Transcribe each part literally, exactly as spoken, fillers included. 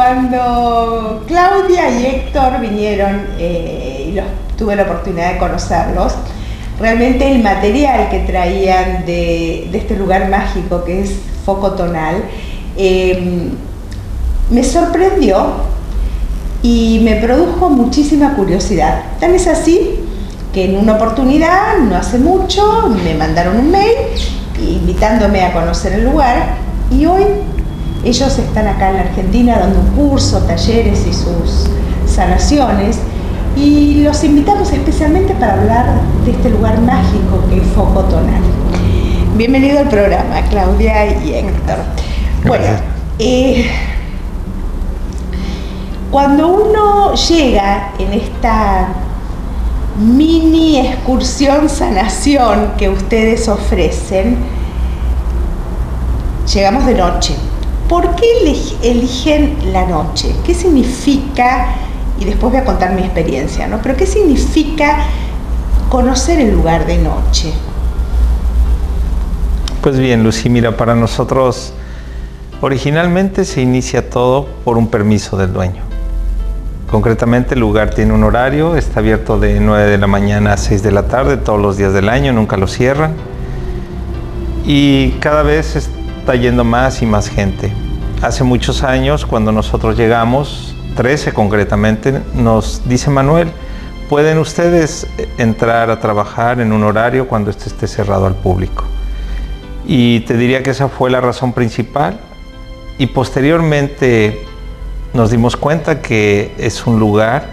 Cuando Claudia y Héctor vinieron eh, y los, tuve la oportunidad de conocerlos, realmente el material que traían de, de este lugar mágico que es Foco Tonal eh, me sorprendió y me produjo muchísima curiosidad. Tan es así que en una oportunidad, no hace mucho, me mandaron un mail invitándome a conocer el lugar y hoy ellos están acá en la Argentina dando un curso, talleres y sus sanaciones y los invitamos especialmente para hablar de este lugar mágico que es Foco Tonal. Bienvenido al programa, Claudia y Héctor. Bueno, eh, cuando uno llega en esta mini excursión sanación que ustedes ofrecen, llegamos de noche. ¿Por qué eligen la noche? ¿Qué significa? Y después voy a contar mi experiencia, ¿no? Pero ¿qué significa conocer el lugar de noche? Pues bien, Lucy, mira, para nosotros originalmente se inicia todo por un permiso del dueño. Concretamente el lugar tiene un horario, está abierto de nueve de la mañana a seis de la tarde todos los días del año, nunca lo cierran. Y cada vez está yendo más y más gente. Hace muchos años, cuando nosotros llegamos, trece concretamente, nos dice Manuel, pueden ustedes entrar a trabajar en un horario cuando este esté cerrado al público. Y te diría que esa fue la razón principal. Y posteriormente nos dimos cuenta que es un lugar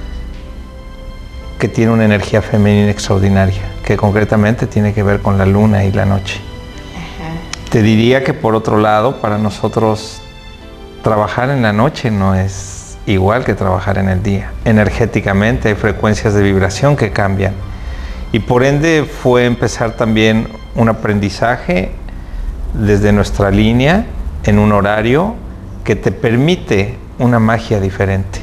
que tiene una energía femenina extraordinaria, que concretamente tiene que ver con la luna y la noche. Ajá. Te diría que por otro lado, para nosotros trabajar en la noche no es igual que trabajar en el día. Energéticamente hay frecuencias de vibración que cambian. Y por ende fue empezar también un aprendizaje desde nuestra línea en un horario que te permite una magia diferente.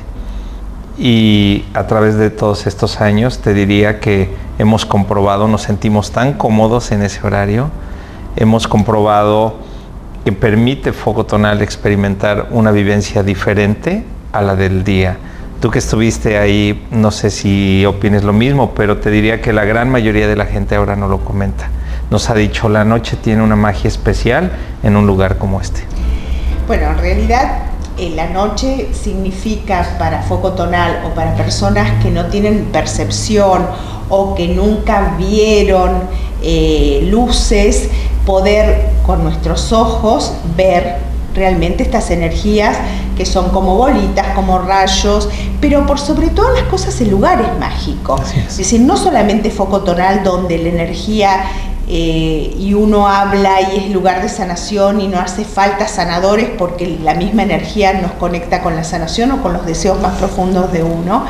Y a través de todos estos años te diría que hemos comprobado, nos sentimos tan cómodos en ese horario, hemos comprobado que permite Foco Tonal experimentar una vivencia diferente a la del día. Tú que estuviste ahí, no sé si opines lo mismo, pero te diría que la gran mayoría de la gente ahora no lo comenta. Nos ha dicho, la noche tiene una magia especial en un lugar como este. Bueno, en realidad eh, la noche significa para Foco Tonal o para personas que no tienen percepción o que nunca vieron eh, luces, poder con nuestros ojos ver realmente estas energías que son como bolitas, como rayos, pero por sobre todas las cosas el lugar es mágico. Así es. Es decir, no solamente Foco Tonal donde la energía eh, y uno habla y es lugar de sanación y no hace falta sanadores porque la misma energía nos conecta con la sanación o con los deseos más profundos de uno,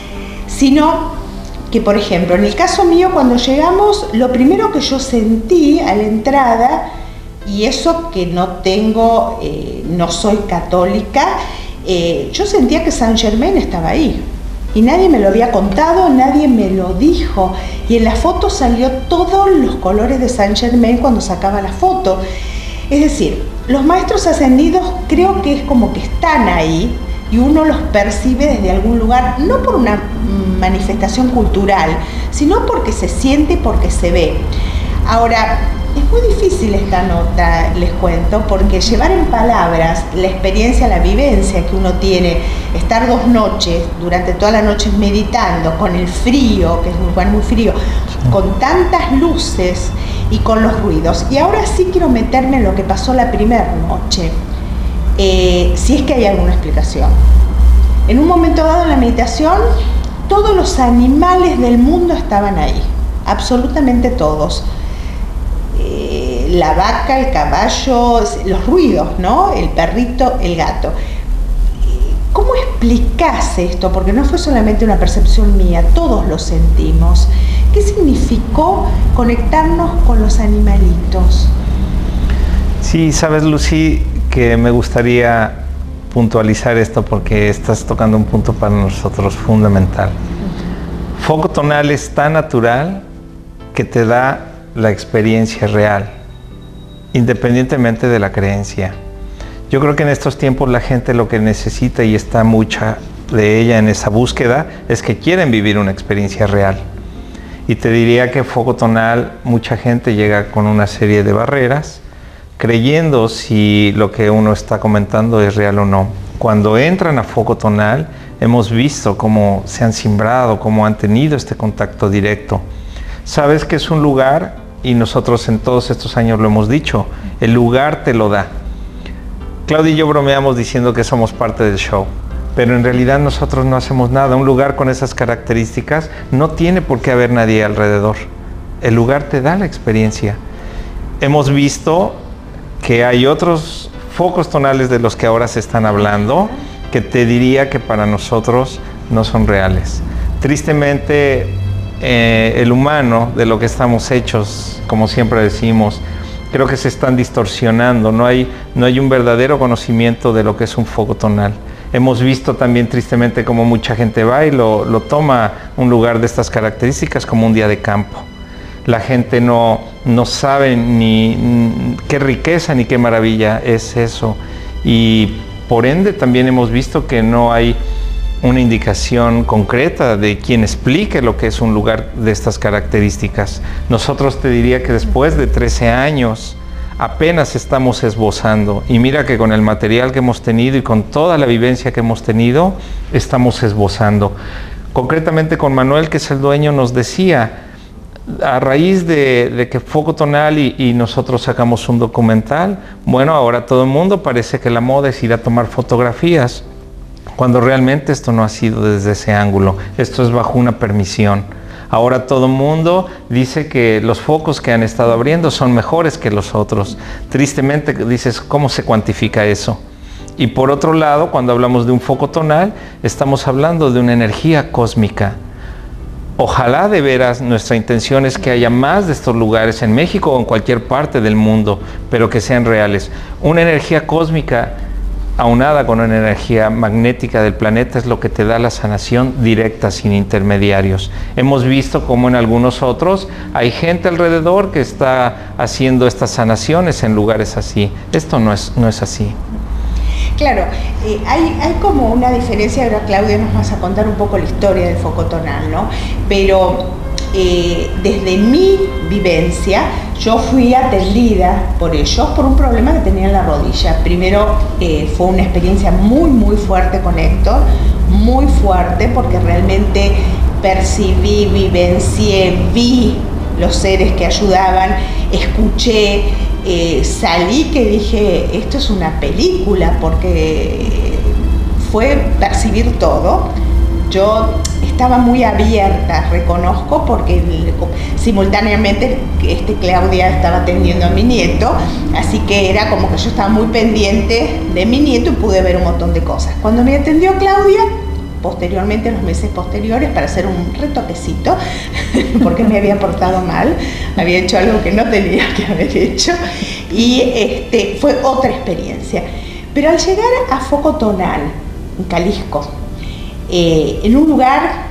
sino que, por ejemplo, en el caso mío, cuando llegamos, lo primero que yo sentí a la entrada, y eso que no tengo, eh, no soy católica, eh, yo sentía que Saint Germain estaba ahí. Y nadie me lo había contado, nadie me lo dijo. Y en la foto salió todos los colores de Saint Germain cuando sacaba la foto. Es decir, los maestros ascendidos creo que es como que están ahí, y uno los percibe desde algún lugar, no por una manifestación cultural, sino porque se siente y porque se ve. Ahora, es muy difícil esta nota, les cuento, porque llevar en palabras la experiencia, la vivencia que uno tiene, estar dos noches, durante toda la noche meditando, con el frío, que es un lugar muy frío, con tantas luces y con los ruidos. Y ahora sí quiero meterme en lo que pasó la primera noche. Eh, si es que hay alguna explicación. En un momento dado en la meditación, todos los animales del mundo estaban ahí, absolutamente todos. Eh, la vaca, el caballo, los ruidos, ¿no? El perrito, el gato. ¿Cómo explicás esto? Porque no fue solamente una percepción mía, todos lo sentimos. ¿Qué significó conectarnos con los animalitos? Sí, sabes, Lucy, que me gustaría puntualizar esto porque estás tocando un punto para nosotros fundamental. Foco Tonal es tan natural que te da la experiencia real, independientemente de la creencia. Yo creo que en estos tiempos la gente lo que necesita, y está mucha de ella en esa búsqueda, es que quieren vivir una experiencia real. Y te diría que foco tonal, mucha gente llega con una serie de barreras, creyendo si lo que uno está comentando es real o no. Cuando entran a foco tonal, hemos visto cómo se han simbrado, cómo han tenido este contacto directo. Sabes que es un lugar, y nosotros en todos estos años lo hemos dicho, el lugar te lo da. Claudia y yo bromeamos diciendo que somos parte del show, pero en realidad nosotros no hacemos nada. Un lugar con esas características no tiene por qué haber nadie alrededor. El lugar te da la experiencia. Hemos visto que hay otros focos tonales de los que ahora se están hablando, que te diría que para nosotros no son reales. Tristemente, eh, el humano, de lo que estamos hechos, como siempre decimos, creo que se están distorsionando. No hay, no hay un verdadero conocimiento de lo que es un foco tonal. Hemos visto también tristemente cómo mucha gente va y lo, lo toma un lugar de estas características como un día de campo. La gente no, no sabe ni, ni qué riqueza ni qué maravilla es eso. Y por ende también hemos visto que no hay una indicación concreta de quien explique lo que es un lugar de estas características. Nosotros te diría que después de trece años apenas estamos esbozando, y mira que con el material que hemos tenido y con toda la vivencia que hemos tenido, estamos esbozando. Concretamente con Manuel, que es el dueño, nos decía, a raíz de, de que Foco Tonal y, y nosotros sacamos un documental, bueno, ahora todo el mundo parece que la moda es ir a tomar fotografías, cuando realmente esto no ha sido desde ese ángulo. Esto es bajo una permisión. Ahora todo el mundo dice que los focos que han estado abriendo son mejores que los otros. Tristemente dices, ¿cómo se cuantifica eso? Y por otro lado, cuando hablamos de un foco tonal, estamos hablando de una energía cósmica. Ojalá de veras nuestra intención es que haya más de estos lugares en México o en cualquier parte del mundo, pero que sean reales. Una energía cósmica aunada con una energía magnética del planeta es lo que te da la sanación directa, sin intermediarios. Hemos visto cómo en algunos otros hay gente alrededor que está haciendo estas sanaciones en lugares así. Esto no es, no es así. Claro, eh, hay, hay como una diferencia. Ahora Claudia nos vas a contar un poco la historia del foco tonal, ¿no? Pero eh, desde mi vivencia, yo fui atendida por ellos por un problema que tenía en la rodilla. Primero eh, fue una experiencia muy muy fuerte con Héctor, muy fuerte, porque realmente percibí, vivencié, vi los seres que ayudaban, escuché, eh, salí que dije, esto es una película, porque fue percibir todo. Yo estaba muy abierta, reconozco, porque simultáneamente este, Claudia estaba atendiendo a mi nieto, así que era como que yo estaba muy pendiente de mi nieto y pude ver un montón de cosas. Cuando me atendió Claudia, posteriormente, en los meses posteriores, para hacer un retoquecito, porque me había portado mal, había hecho algo que no tenía que haber hecho, y este, fue otra experiencia. Pero al llegar a Foco Tonal, en Jalisco, Eh, en un lugar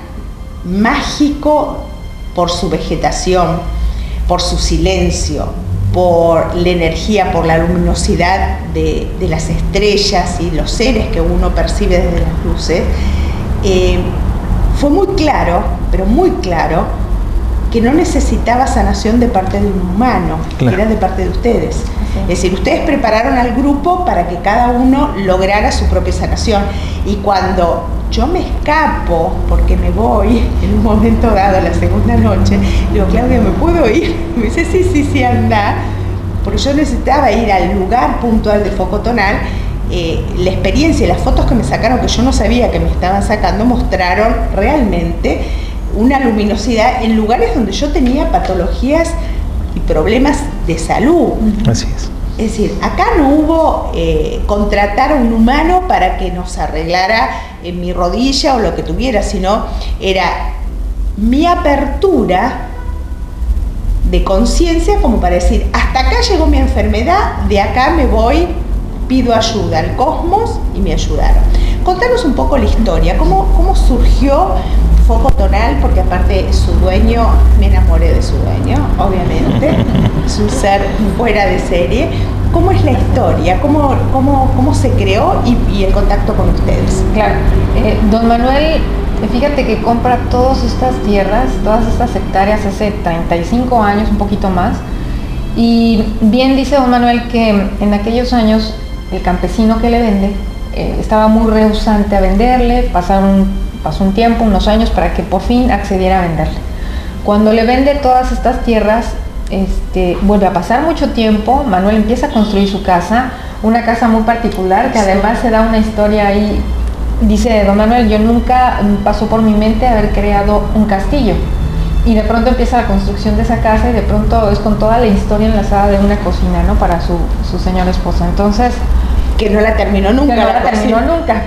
mágico por su vegetación, por su silencio, por la energía, por la luminosidad de, de las estrellas y los seres que uno percibe desde las luces, eh, fue muy claro, pero muy claro, que no necesitaba sanación de parte de un humano, claro, que era de parte de ustedes. Sí. Es decir, ustedes prepararon al grupo para que cada uno lograra su propia sanación. Y cuando yo me escapo, porque me voy en un momento dado, la segunda noche, digo, Claudia, ¿me puedo ir? Me dice, sí, sí, sí, anda. Porque yo necesitaba ir al lugar puntual de Foco Tonal. Eh, la experiencia y las fotos que me sacaron, que yo no sabía que me estaban sacando, mostraron realmente una luminosidad en lugares donde yo tenía patologías y problemas de salud. Así es. Es decir, acá no hubo eh, contratar a un humano para que nos arreglara en mi rodilla o lo que tuviera, sino era mi apertura de conciencia como para decir, hasta acá llegó mi enfermedad, de acá me voy, pido ayuda al cosmos, y me ayudaron. Contanos un poco la historia, cómo, cómo surgió Foco Tonal, porque aparte su dueño, me enamoré de su dueño, obviamente, es un ser fuera de serie, ¿Cómo es la historia? ¿Cómo, cómo, cómo se creó y, y el contacto con ustedes? Claro, eh, don Manuel, fíjate que compra todas estas tierras, todas estas hectáreas hace treinta y cinco años, un poquito más, y bien dice don Manuel que en aquellos años el campesino que le vende eh, estaba muy rehusante a venderle, pasaron, pasó un tiempo, unos años, para que por fin accediera a venderle. Cuando le vende todas estas tierras, Este, vuelve a pasar mucho tiempo, Manuel empieza a construir su casa, una casa muy particular que además se da una historia ahí. Dice don Manuel, yo nunca pasó por mi mente haber creado un castillo, y de pronto empieza la construcción de esa casa y de pronto es con toda la historia enlazada de una cocina, ¿no? Para su, su señor esposo. Entonces, que no la terminó nunca. Que no la, la terminó nunca.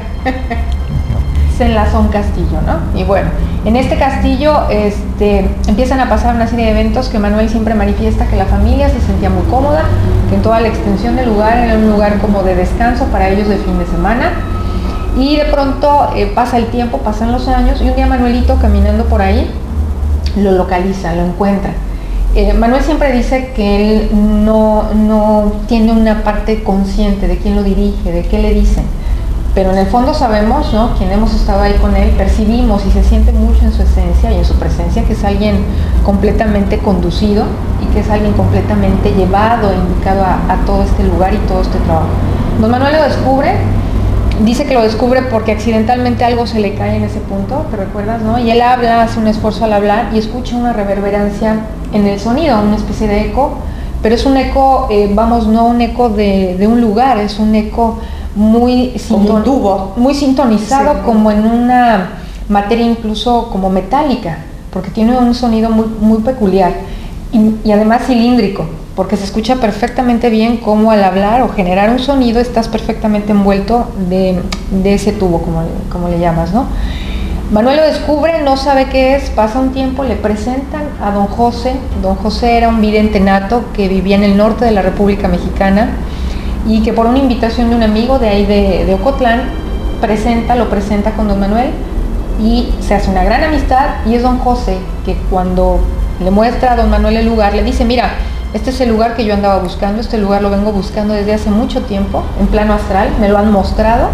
Se enlazó un castillo, ¿no? Y bueno, en este castillo este, empiezan a pasar una serie de eventos que Manuel siempre manifiesta que la familia se sentía muy cómoda, que en toda la extensión del lugar era un lugar como de descanso para ellos de fin de semana. Y de pronto eh, pasa el tiempo, pasan los años, y un día Manuelito, caminando por ahí, lo localiza, lo encuentra. Eh, Manuel siempre dice que él no, no tiene una parte consciente de quién lo dirige, de qué le dicen. Pero en el fondo sabemos, ¿no? Quien hemos estado ahí con él, percibimos y se siente mucho en su esencia y en su presencia que es alguien completamente conducido y que es alguien completamente llevado e indicado a, a todo este lugar y todo este trabajo. Don Manuel lo descubre, dice que lo descubre porque accidentalmente algo se le cae en ese punto, ¿te recuerdas, no? Y él habla, hace un esfuerzo al hablar y escucha una reverberancia en el sonido, una especie de eco, pero es un eco, eh, vamos, no un eco de, de un lugar, es un eco muy, como un tubo. muy sintonizado, sí, como ¿no? en una materia incluso como metálica, porque tiene un sonido muy, muy peculiar y, y además cilíndrico, porque se escucha perfectamente bien cómo al hablar o generar un sonido estás perfectamente envuelto de, de ese tubo, como, como le llamas, ¿no? Manuel lo descubre, no sabe qué es, pasa un tiempo, le presentan a don José. Don José era un vidente nato que vivía en el norte de la República Mexicana y que por una invitación de un amigo de ahí de, de Ocotlán, presenta, lo presenta con don Manuel y se hace una gran amistad, y es don José que cuando le muestra a don Manuel el lugar, le dice, mira, este es el lugar que yo andaba buscando, este lugar lo vengo buscando desde hace mucho tiempo, en plano astral, me lo han mostrado,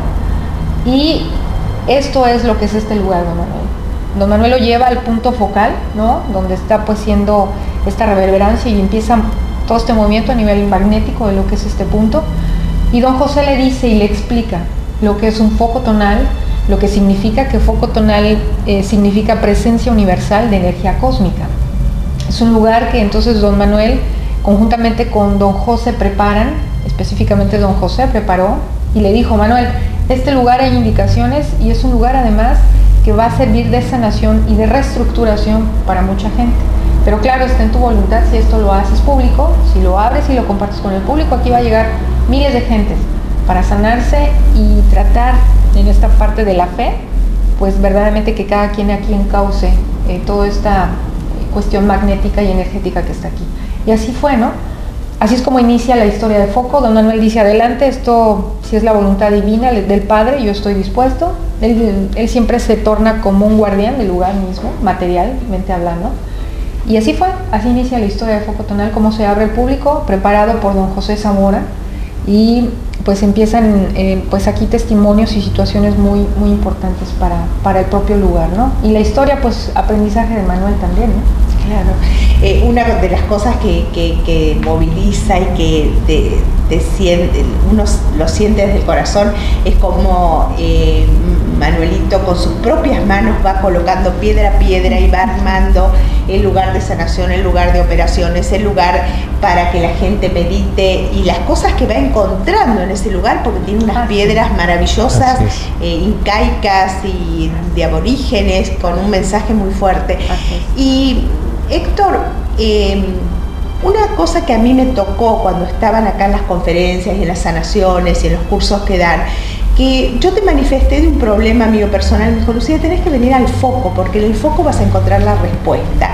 y esto es lo que es este lugar, don Manuel. Don Manuel lo lleva al punto focal, ¿no? Donde está pues siendo esta reverberancia y empieza todo este movimiento a nivel magnético de lo que es este punto, y don José le dice y le explica lo que es un foco tonal, lo que significa que foco tonal eh, significa presencia universal de energía cósmica. Es un lugar que entonces don Manuel conjuntamente con don José preparan, específicamente don José preparó y le dijo, Manuel, este lugar hay indicaciones y es un lugar además que va a servir de sanación y de reestructuración para mucha gente. Pero claro, está en tu voluntad si esto lo haces público, si lo abres y lo compartes con el público, aquí va a llegar miles de gentes para sanarse y tratar en esta parte de la fe, pues verdaderamente que cada quien aquí encauce eh, toda esta cuestión magnética y energética que está aquí. Y así fue, ¿no? Así es como inicia la historia de Foco. Don Manuel dice, adelante, esto si es la voluntad divina del Padre, yo estoy dispuesto. Él, él siempre se torna como un guardián del lugar mismo, materialmente hablando. Y así fue, así inicia la historia de Foco Tonal, cómo se abre el público, preparado por don José Zamora, y pues empiezan eh, pues aquí testimonios y situaciones muy, muy importantes para, para el propio lugar, ¿no? Y la historia, pues aprendizaje de Manuel también, ¿no? Claro, eh, una de las cosas que, que, que moviliza y que te, te siente, uno lo siente desde el corazón es como eh, Manuelito con sus propias manos va colocando piedra a piedra y va armando el lugar de sanación, el lugar de operaciones, el lugar para que la gente medite y las cosas que va encontrando en ese lugar, porque tiene unas piedras maravillosas, eh, incaicas y de aborígenes, con un mensaje muy fuerte. Y Héctor, eh, una cosa que a mí me tocó cuando estaban acá en las conferencias y en las sanaciones y en los cursos que dan, que yo te manifesté de un problema mío personal, me dijo, Lucía, tenés que venir al foco, porque en el foco vas a encontrar la respuesta.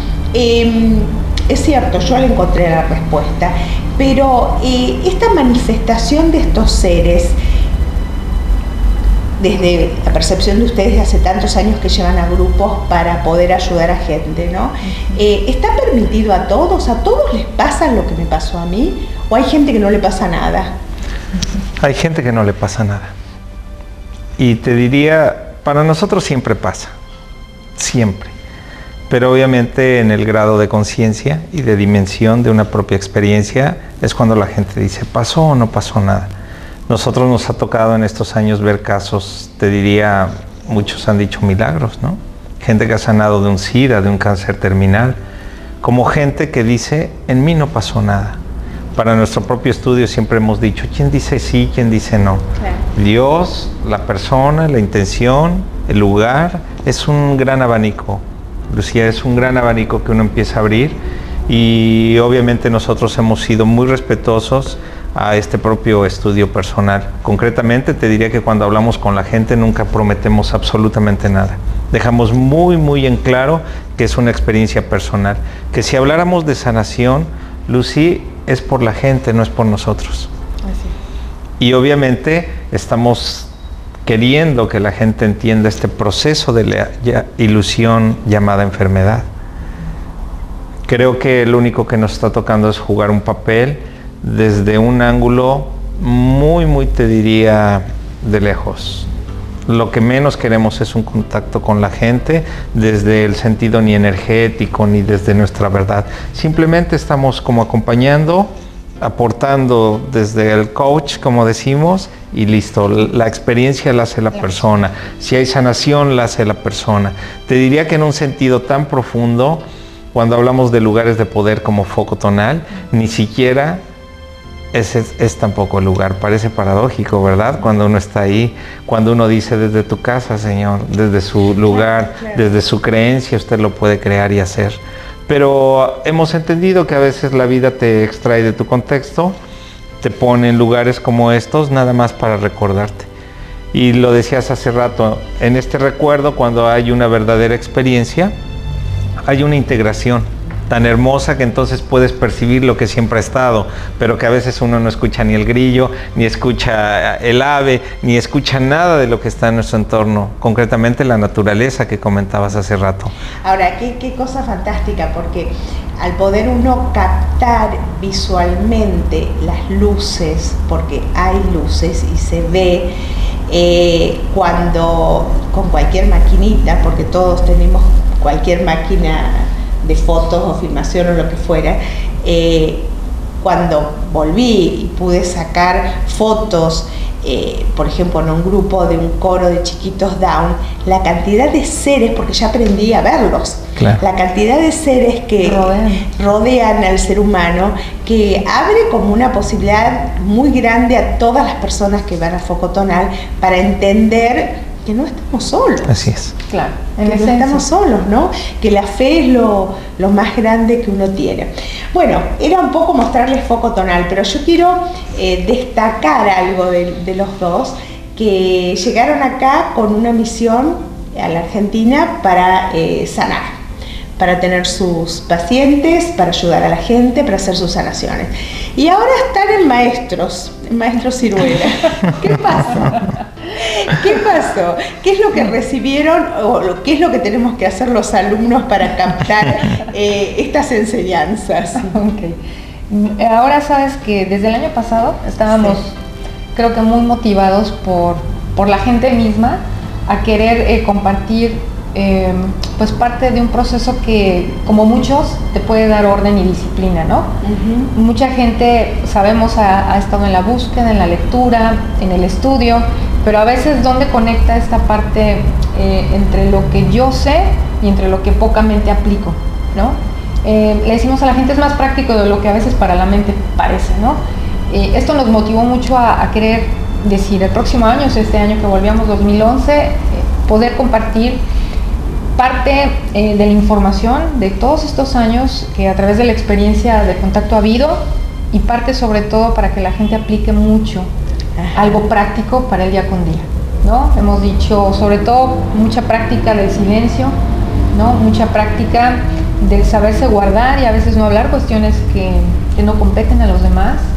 Eh, es cierto, yo le encontré la respuesta, pero eh, esta manifestación de estos seres, desde la percepción de ustedes de hace tantos años que llevan a grupos para poder ayudar a gente, ¿no? Uh-huh. eh, ¿Está permitido a todos? ¿A todos les pasa lo que me pasó a mí? ¿O hay gente que no le pasa nada? Hay gente que no le pasa nada. Y te diría, para nosotros siempre pasa, siempre. Pero obviamente en el grado de conciencia y de dimensión de una propia experiencia es cuando la gente dice, ¿pasó o no pasó nada? Nosotros nos ha tocado en estos años ver casos, te diría, muchos han dicho milagros, ¿no? Gente que ha sanado de un SIDA, de un cáncer terminal, como gente que dice, en mí no pasó nada. Para nuestro propio estudio siempre hemos dicho, ¿quién dice sí, quién dice no? Claro. Dios, la persona, la intención, el lugar, es un gran abanico. Lucía, es un gran abanico que uno empieza a abrir y obviamente nosotros hemos sido muy respetuosos a este propio estudio personal. Concretamente te diría que cuando hablamos con la gente nunca prometemos absolutamente nada. Dejamos muy muy en claro que es una experiencia personal, que si habláramos de sanación, Lucy, es por la gente, no es por nosotros. Así. Y obviamente estamos queriendo que la gente entienda este proceso de la ilusión llamada enfermedad. Creo que lo único que nos está tocando es jugar un papel desde un ángulo muy, muy, te diría, de lejos. Lo que menos queremos es un contacto con la gente desde el sentido ni energético ni desde nuestra verdad. Simplemente estamos como acompañando, aportando desde el coach, como decimos, y listo. La experiencia la hace la persona. Si hay sanación, la hace la persona. Te diría que en un sentido tan profundo, cuando hablamos de lugares de poder como foco tonal, ni siquiera ese es, es tampoco el lugar. Parece paradójico, ¿verdad? Cuando uno está ahí, cuando uno dice desde tu casa, Señor, desde su lugar, claro, claro. desde su creencia, usted lo puede crear y hacer. Pero hemos entendido que a veces la vida te extrae de tu contexto, te pone en lugares como estos nada más para recordarte. Y lo decías hace rato, en este recuerdo, cuando hay una verdadera experiencia, hay una integración tan hermosa que entonces puedes percibir lo que siempre ha estado, pero que a veces uno no escucha ni el grillo, ni escucha el ave, ni escucha nada de lo que está en nuestro entorno, concretamente la naturaleza que comentabas hace rato. Ahora, qué, qué cosa fantástica, porque al poder uno captar visualmente las luces, porque hay luces y se ve, eh, cuando con cualquier maquinita, porque todos tenemos cualquier máquina de fotos o filmación o lo que fuera, eh, cuando volví y pude sacar fotos, eh, por ejemplo en un grupo de un coro de chiquitos Down, la cantidad de seres, porque ya aprendí a verlos, claro. la cantidad de seres que rodean. rodean al ser humano, que abre como una posibilidad muy grande a todas las personas que van a foco tonal para entender que no estamos solos. Así es. Claro, que no estamos solos, ¿no? Que la fe es lo, lo más grande que uno tiene. Bueno, era un poco mostrarles foco tonal, pero yo quiero eh, destacar algo de, de los dos, que llegaron acá con una misión a la Argentina para eh, sanar, para tener sus pacientes, para ayudar a la gente, para hacer sus sanaciones. Y ahora están en Maestros, en Maestros Ciruela. ¿Qué pasa? ¿Qué pasó? ¿Qué es lo que recibieron o qué es lo que tenemos que hacer los alumnos para captar eh, estas enseñanzas? Okay. Ahora sabes que desde el año pasado estábamos, sí. creo que muy motivados por, por la gente misma a querer eh, compartir eh, pues parte de un proceso que, como muchos, te puede dar orden y disciplina, ¿no? Uh-huh. Mucha gente, sabemos, ha, ha estado en la búsqueda, en la lectura, en el estudio, pero a veces ¿dónde conecta esta parte eh, entre lo que yo sé y entre lo que pocamente aplico, ¿no? Eh, le decimos a la gente, es más práctico de lo que a veces para la mente parece, ¿no? Eh, esto nos motivó mucho a, a querer decir, el próximo año, este año que volvíamos, dos mil once, eh, poder compartir parte eh, de la información de todos estos años que a través de la experiencia de contacto ha habido, y parte sobre todo para que la gente aplique mucho algo práctico para el día con día, ¿no? Hemos dicho sobre todo mucha práctica del silencio, ¿no? Mucha práctica del saberse guardar y a veces no hablar cuestiones que, que no competen a los demás,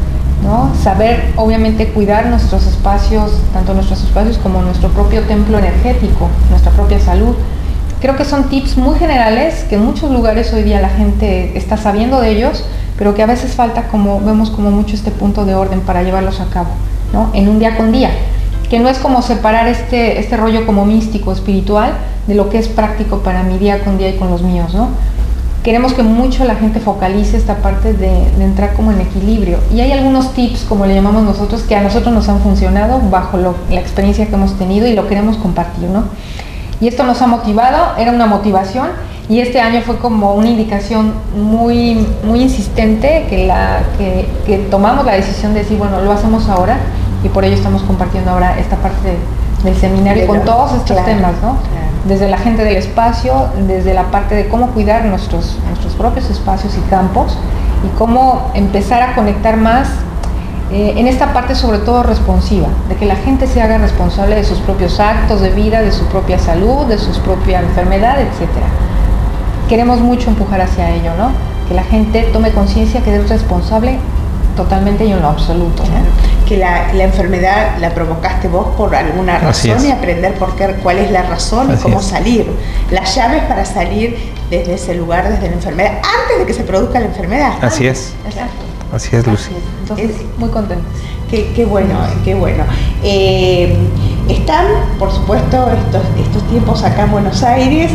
¿no? Saber, obviamente, cuidar nuestros espacios, tanto nuestros espacios como nuestro propio templo energético, nuestra propia salud. Creo que son tips muy generales que en muchos lugares hoy día la gente está sabiendo de ellos, pero que a veces falta, como vemos, como mucho este punto de orden para llevarlos a cabo, ¿no? En un día con día, que no es como separar este, este rollo como místico, espiritual, de lo que es práctico para mi día con día y con los míos, ¿no? Queremos que mucho la gente focalice esta parte de, de entrar como en equilibrio. Y hay algunos tips, como le llamamos nosotros, que a nosotros nos han funcionado bajo lo, la experiencia que hemos tenido y lo queremos compartir, ¿no? Y esto nos ha motivado, era una motivación, y este año fue como una indicación muy, muy insistente que, la, que, que tomamos la decisión de decir, bueno, lo hacemos ahora, y por ello estamos compartiendo ahora esta parte de, del seminario con todos estos claro, temas, ¿no? Claro. Desde la gente del espacio, desde la parte de cómo cuidar nuestros, nuestros propios espacios y campos, y cómo empezar a conectar más eh, en esta parte sobre todo responsiva, de que la gente se haga responsable de sus propios actos de vida, de su propia salud, de su propia enfermedad, etcétera. Queremos mucho empujar hacia ello, ¿no? Que la gente tome conciencia que es responsable totalmente y en lo absoluto, ¿no? Que la, la enfermedad la provocaste vos por alguna razón y aprender por qué, cuál es la razón Así y cómo es. salir. Las llaves para salir desde ese lugar, desde la enfermedad, antes de que se produzca la enfermedad. Así es. Exacto. Así es, Lucy. Entonces, es, muy contentos. Qué, qué bueno, qué bueno. Eh, están, por supuesto, estos, estos tiempos acá en Buenos Aires,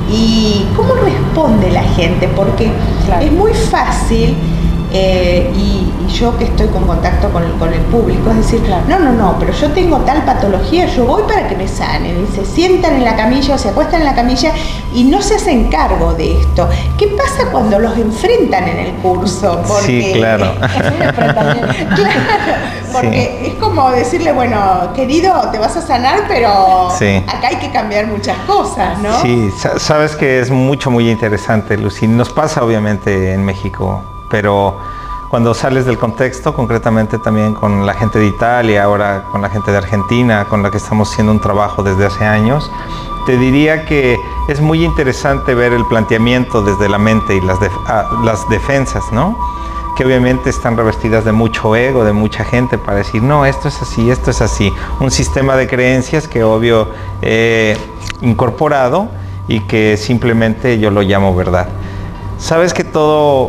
y ¿cómo responde la gente? Porque claro. es muy fácil, eh, y, y yo que estoy con contacto con el, con el público, es decir, claro. no, no, no, pero yo tengo tal patología, yo voy para que me sanen, y se sientan en la camilla o se acuestan en la camilla y no se hacen cargo de esto. ¿Qué pasa cuando los enfrentan en el curso? Porque sí, claro. Es un enfrentamiento. Claro, porque sí. es como decirle, bueno, querido, te vas a sanar, pero sí. acá hay que cambiar muchas cosas, ¿no? Sí, sabes que es mucho, muy interesante, Lucy. Nos pasa obviamente en México, pero cuando sales del contexto, concretamente también con la gente de Italia, ahora con la gente de Argentina, con la que estamos haciendo un trabajo desde hace años, te diría que es muy interesante ver el planteamiento desde la mente y las, def las defensas, ¿no? Que obviamente están revestidas de mucho ego, de mucha gente para decir, no, esto es así, esto es así. Un sistema de creencias que obvio he incorporado y que simplemente yo lo llamo verdad. Sabes que todo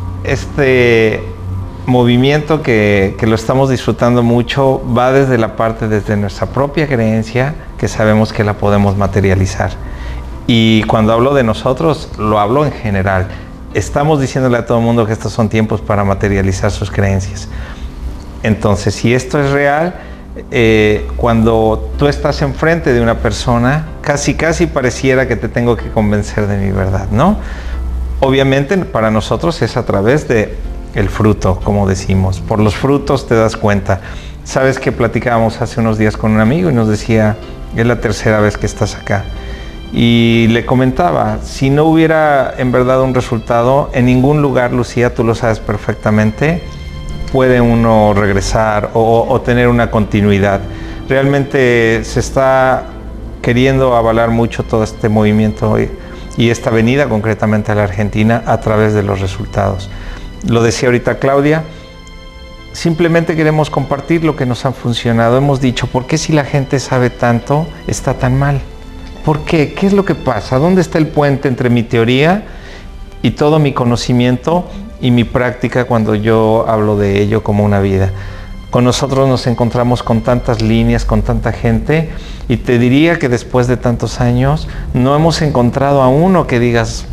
este movimiento que, que lo estamos disfrutando mucho va desde la parte, desde nuestra propia creencia, que sabemos que la podemos materializar. Y cuando hablo de nosotros, lo hablo en general. Estamos diciéndole a todo el mundo que estos son tiempos para materializar sus creencias. Entonces, si esto es real, eh, cuando tú estás enfrente de una persona, casi casi pareciera que te tengo que convencer de mi verdad, ¿no? Obviamente para nosotros es a través de el fruto, como decimos. Por los frutos te das cuenta. Sabes que platicábamos hace unos días con un amigo y nos decía, es la tercera vez que estás acá. Y le comentaba, si no hubiera en verdad un resultado, en ningún lugar, Lucía, tú lo sabes perfectamente, puede uno regresar o, o tener una continuidad. Realmente se está queriendo avalar mucho todo este movimiento hoy y esta venida concretamente a la Argentina a través de los resultados. Lo decía ahorita Claudia, simplemente queremos compartir lo que nos ha funcionado. Hemos dicho, ¿por qué si la gente sabe tanto, está tan mal? ¿Por qué? ¿Qué es lo que pasa? ¿Dónde está el puente entre mi teoría y todo mi conocimiento y mi práctica cuando yo hablo de ello como una vida? Con nosotros nos encontramos con tantas líneas, con tanta gente, y te diría que después de tantos años no hemos encontrado a uno que digas,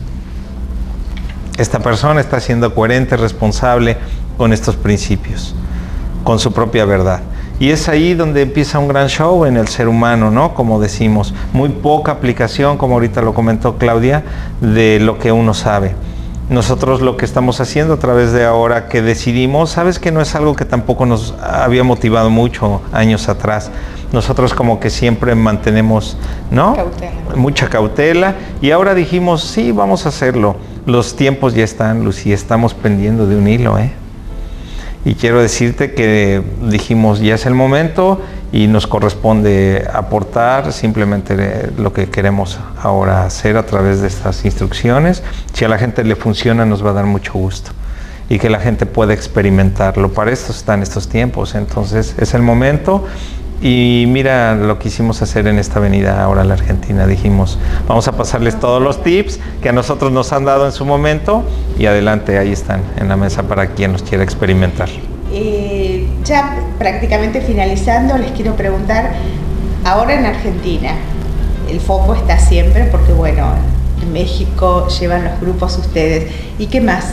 esta persona está siendo coherente, responsable con estos principios, con su propia verdad. Y es ahí donde empieza un gran show en el ser humano, ¿no? Como decimos, muy poca aplicación, como ahorita lo comentó Claudia, de lo que uno sabe. Nosotros lo que estamos haciendo a través de ahora que decidimos, sabes que no es algo que tampoco nos había motivado mucho años atrás. Nosotros como que siempre mantenemos, ¿no? Cautela. Mucha cautela. Y ahora dijimos, sí, vamos a hacerlo. Los tiempos ya están, Lucy, estamos pendiendo de un hilo, ¿eh? Y quiero decirte que dijimos, ya es el momento y nos corresponde aportar simplemente lo que queremos ahora hacer a través de estas instrucciones. Si a la gente le funciona, nos va a dar mucho gusto. y que la gente pueda experimentarlo. Para eso están estos tiempos, entonces es el momento. Y mira lo que hicimos hacer en esta avenida ahora a la Argentina. Dijimos, vamos a pasarles todos los tips que a nosotros nos han dado en su momento y adelante, ahí están en la mesa para quien los quiera experimentar. Eh, ya prácticamente finalizando, les quiero preguntar, ahora en Argentina, el foco está siempre porque bueno, en México llevan los grupos ustedes, ¿y qué más?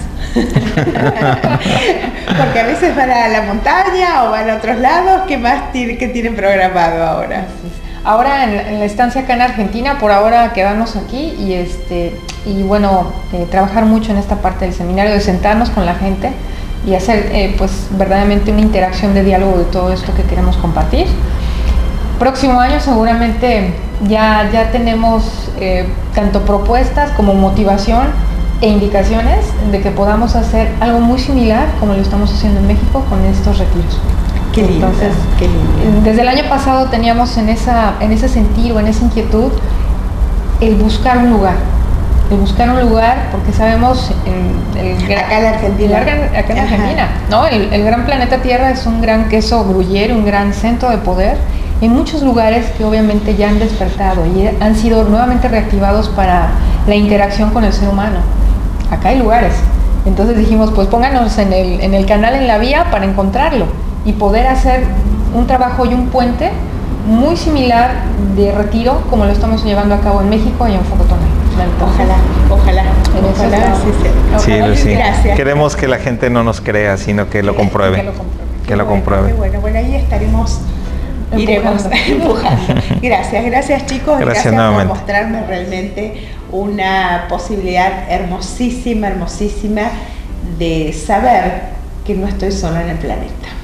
Porque a veces van a la montaña o van a otros lados, ¿qué más tiene, qué tienen programado ahora? Ahora en, en la estancia acá en Argentina, por ahora quedarnos aquí y este y bueno, eh, trabajar mucho en esta parte del seminario, de sentarnos con la gente y hacer eh, pues verdaderamente una interacción de diálogo de todo esto que queremos compartir. Próximo año seguramente ya, ya tenemos eh, tanto propuestas como motivación e indicaciones de que podamos hacer algo muy similar como lo estamos haciendo en México con estos retiros. Qué lindo. Entonces, qué lindo. Desde el año pasado teníamos en, esa, en ese sentido, en esa inquietud, el buscar un lugar. El buscar un lugar, porque sabemos el, el, acá en Argentina, el, acá en Argentina, ¿no? El, el gran planeta Tierra es un gran queso gruyere, un gran centro de poder en muchos lugares que obviamente ya han despertado y han sido nuevamente reactivados para la interacción con el ser humano. Acá hay lugares. Entonces dijimos, pues pónganos en el, en el canal, en la vía, para encontrarlo y poder hacer un trabajo y un puente muy similar de retiro como lo estamos llevando a cabo en México y en Focotonay. Ojalá, ojalá, ojalá, sí, sí. Sí, Lucy. Gracias. Queremos que la gente no nos crea, sino que lo compruebe. Que lo compruebe. Que lo compruebe. Bueno, bueno, ahí estaremos, iremos empujando. Gracias, gracias chicos. Gracias, gracias nuevamente. por mostrarme realmente una posibilidad hermosísima, hermosísima de saber que no estoy sola en el planeta.